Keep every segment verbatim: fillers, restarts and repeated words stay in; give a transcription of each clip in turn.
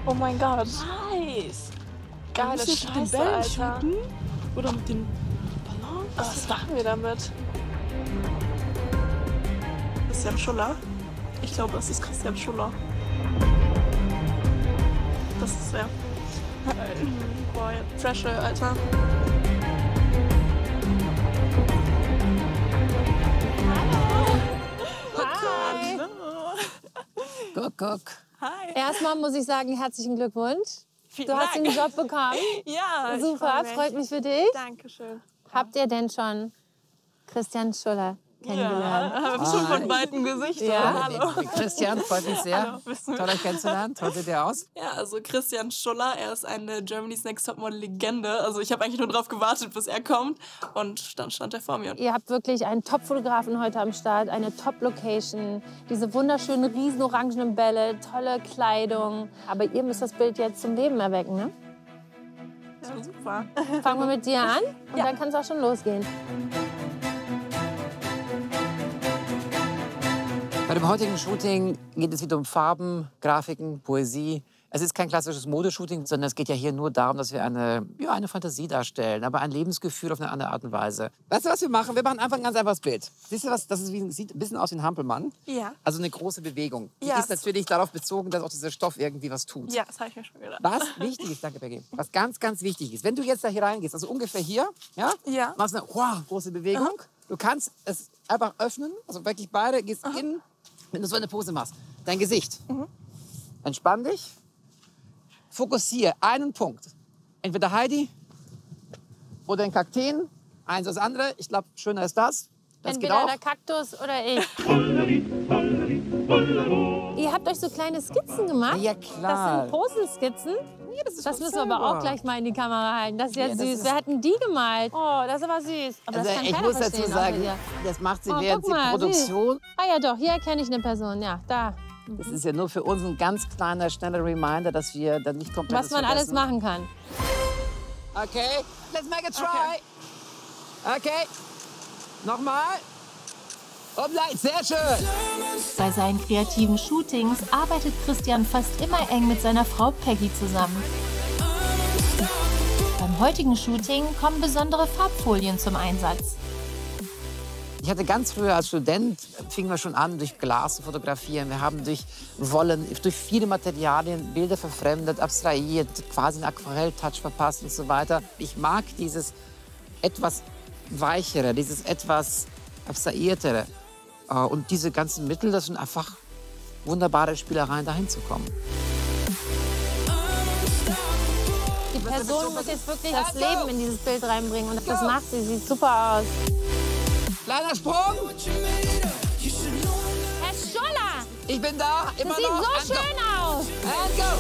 Oh mein Gott. Nice. Geile Müssen wir mit den Scheiße, Bällen Alter. shooten? Oder mit den Ballons? Was machen wir damit? Christian Schuller? Ich glaube, das ist Christian Schuller. Das ist er. Boah, Pressure, Alter. Hi. Guck, guck. Hi. Erstmal muss ich sagen, herzlichen Glückwunsch. Vielen Du hast Dank. den Job bekommen. Ja, ich Super, freu mich. freut mich für dich. Dankeschön. Habt ihr denn schon Christian Schuller kennengelernt? Ja, habe ich schon von beiden Gesichtern. Ja? Hallo. Christian, freut mich sehr. Hallo, bist du- Toll, euch kennenzulernen. Toll sieht ihr aus. Ja, also Christian Schuller, er ist eine Germany's Next Topmodel-Legende. Also ich habe eigentlich nur darauf gewartet, bis er kommt. Und dann stand er vor mir. Ihr habt wirklich einen Top-Fotografen heute am Start, eine Top-Location, diese wunderschönen, riesen orangenen Bälle, tolle Kleidung. Aber ihr müsst das Bild jetzt zum Leben erwecken, ne? Ja, super. Fangen wir mit dir an und Ja. dann kann es auch schon losgehen. Bei dem heutigen Shooting geht es wieder um Farben, Grafiken, Poesie. Es ist kein klassisches Modeshooting, sondern es geht ja hier nur darum, dass wir eine, ja, eine Fantasie darstellen, aber ein Lebensgefühl auf eine andere Art und Weise. Weißt du, was wir machen? Wir machen einfach ein ganz einfaches Bild. Siehst du was? Das ist wie, sieht ein bisschen aus wie ein Hampelmann. Ja. Also eine große Bewegung. Die Ja. ist natürlich darauf bezogen, dass auch dieser Stoff irgendwie was tut. Ja, das habe ich mir schon gedacht. Was wichtig ist, danke Peggy, was ganz, ganz wichtig ist, wenn du jetzt da hier reingehst, also ungefähr hier, ja, Ja. machst eine wow, große Bewegung. Aha. Du kannst es einfach öffnen, also wirklich beide, gehst in, wenn du so eine Pose machst, dein Gesicht. Mhm. Entspann dich, fokussiere einen Punkt. Entweder Heidi oder den Kakteen, eins oder das andere. Ich glaube, schöner ist das. Das geht Entweder auch. der Kaktus oder ich. Ihr habt euch so kleine Skizzen gemacht? Ja, Das klar. sind Posenskizzen? Ja, das ist Das von müssen wir aber selber. auch gleich mal in die Kamera halten. Das ist ja, Ja, das süß. ist- Wer hat denn die gemalt? Oh, das ist aber süß. Aber das Also, kann ich keiner muss dazu verstehen, außer sagen, ihr. das macht sie Oh, während guck die mal, Produktion. Ah ja doch, hier erkenne ich eine Person. Ja, da. Das ist ja nur für uns ein ganz kleiner, schneller Reminder, dass wir dann nicht komplett Was man alles machen kann. Okay, let's make a try. Okay, nochmal. Und leicht, sehr schön. Bei seinen kreativen Shootings arbeitet Christian fast immer eng mit seiner Frau Peggy zusammen. Beim heutigen Shooting kommen besondere Farbfolien zum Einsatz. Ich hatte ganz früher als Student, fingen wir schon an, durch Glas zu fotografieren. Wir haben durch Wollen, durch viele Materialien Bilder verfremdet, abstrahiert, quasi einen Aquarelltouch verpasst und so weiter. Ich mag dieses etwas Weichere, dieses etwas Abstrahiertere. Äh, Und diese ganzen Mittel, das sind einfach wunderbare Spielereien, dahin zu kommen. Die Person muss jetzt wirklich das Leben in dieses Bild reinbringen. Und das macht sie. Sieht super aus. Kleiner Sprung, Herr Schuller, ich bin da, immer das sieht noch. so And go. schön aus. And go.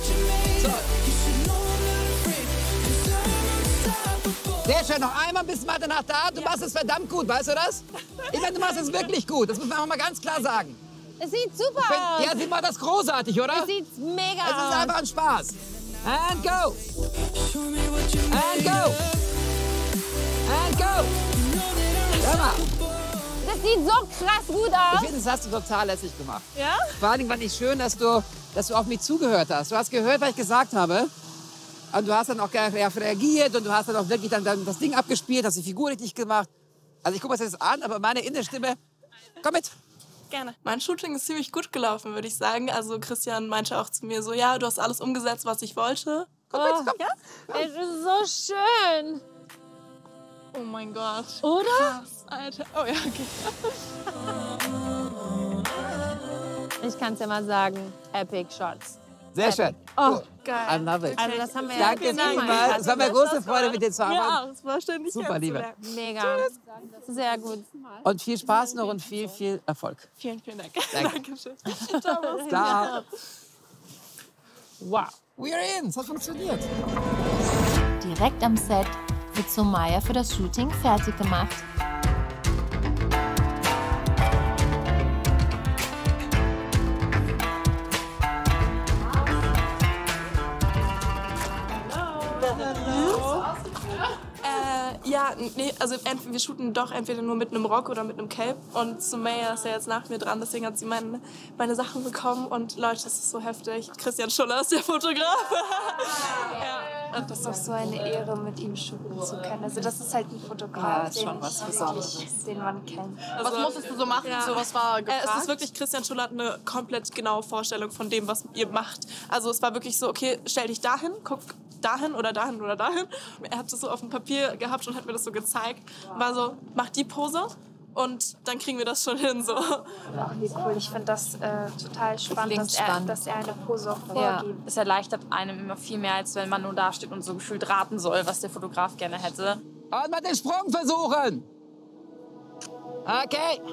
So. Sehr schön, noch einmal bis weiter nach da. Du machst es verdammt gut, weißt du das? Ich meine, du machst es wirklich gut. Das muss man auch mal ganz klar sagen. Es sieht super Wenn, aus. ja, sieht man das großartig, oder? Es sieht mega Es ist aus. einfach ein Spaß. And go. And go. And go. Hör mal. Das sieht so krass gut Ich aus. finde, das hast du total lässig gemacht. Ja? Vor allem fand ich schön, dass du, dass du auf mich zugehört hast. Du hast gehört, was ich gesagt habe. Und du hast dann auch reagiert und du hast dann auch wirklich dann, dann das Ding abgespielt, hast die Figur richtig gemacht. Also ich gucke mir das jetzt an, aber meine innere Stimme, komm mit. Gerne. Mein Shooting ist ziemlich gut gelaufen, würde ich sagen. Also Christian meinte auch zu mir so, ja, du hast alles umgesetzt, was ich wollte. Komm mit, komm. Ja? Es ist so schön. Oh mein Gott. Oder? Krass, Alter. Oh ja, okay. Ich kann es ja mal sagen. Epic Shots. Sehr schön. Oh, Geil. I love it. also das haben wir ja Danke jetzt zehnmal vielmals. gehabt. Es war mir große Freude, mit dir zu Ja, arbeiten. es war ständig Super, Liebe. kennenzulernen. Mega. Sehr gut. Und viel Spaß noch und viel, viel Erfolg. Vielen, vielen Dank. Danke. Dankeschön. Ciao. Ciao. Wow. We're in. Es hat funktioniert. Direkt am Set wird Somaya für das Shooting fertig gemacht. Äh, Ja, nee, also ent- wir shooten doch entweder nur mit einem Rock oder mit einem Cape. Und Sumaya ist ja jetzt nach mir dran, deswegen hat sie meine, meine Sachen bekommen. Und Leute, das ist so heftig. Christian Schuller ist der Fotograf. Ja. Das ist doch so eine Ehre, mit ihm shooten zu können. Also das ist halt ein Fotograf, Ja, ist schon den, was ich Besonderes. wirklich, den man kennt. Also, Was musstest du so machen? ja. So, was war Äh, gefragt? es ist wirklich, Christian Schuller hat eine komplett genaue Vorstellung von dem, was ihr macht. Also es war wirklich so, okay, stell dich dahin, guck dahin oder dahin oder dahin. Er hat das so auf dem Papier gehabt und hat mir das so gezeigt. War so, mach die Pose und dann kriegen wir das schon hin. So. Ach, wie cool. Ich finde das äh, total spannend, Klingt dass er, spannend. dass er eine Pose auch Ja. vorgibt. Es erleichtert einem immer viel mehr, als wenn man nur dasteht und so gefühlt raten soll, was der Fotograf gerne hätte. Und mal den Sprung versuchen. Okay.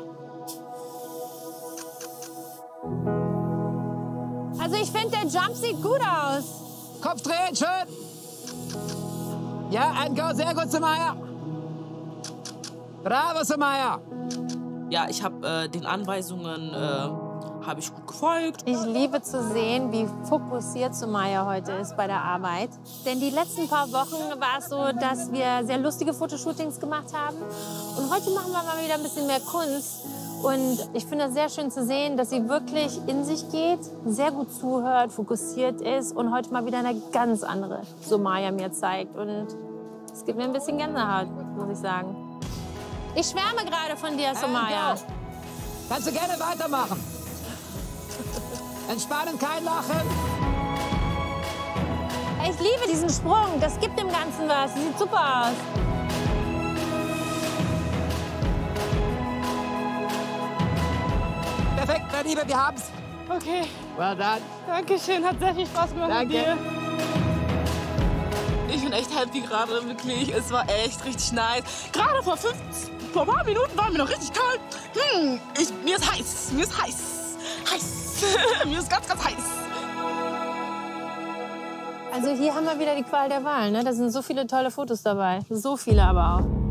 Also ich finde, der Jump sieht gut aus. Kopf drehen, schön. Ja, ein Go, sehr gut, Sumaya. Bravo, Sumaya. Ja, ich habe äh, den Anweisungen äh, habe ich gut gefolgt. Ich liebe zu sehen, wie fokussiert Sumaya heute ist bei der Arbeit. Denn die letzten paar Wochen war es so, dass wir sehr lustige Fotoshootings gemacht haben. Und heute machen wir mal wieder ein bisschen mehr Kunst. Und ich finde es sehr schön zu sehen, dass sie wirklich in sich geht, sehr gut zuhört, fokussiert ist und heute mal wieder eine ganz andere Sumaya mir zeigt. Und es gibt mir ein bisschen Gänsehaut, muss ich sagen. Ich schwärme gerade von dir, Sumaya. And go. Kannst du gerne weitermachen. Entspannen, kein Lachen. Ich liebe diesen Sprung, das gibt dem Ganzen was. Sieht super aus. Perfekt, meine Liebe, wir haben's. Okay, Well done. danke schön. Hat sehr viel Spaß gemacht Danke. mit dir. Ich bin echt happy gerade, wirklich. Es war echt richtig nice. Gerade vor fünf, vor ein paar Minuten war mir noch richtig kalt. Hm, ich, mir ist heiß, mir ist heiß, heiß. Mir ist ganz, ganz heiß. Also hier haben wir wieder die Qual der Wahl. Ne? Da sind so viele tolle Fotos dabei. So viele aber auch.